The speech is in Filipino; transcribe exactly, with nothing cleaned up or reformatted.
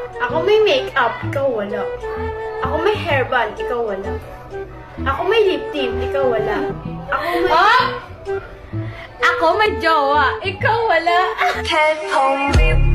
Ako may makeup, ikaw wala. Ako may hairband, ikaw wala. Ako may lip tint, ikaw wala. Ako may... Oh! Ako may jowa, ikaw wala.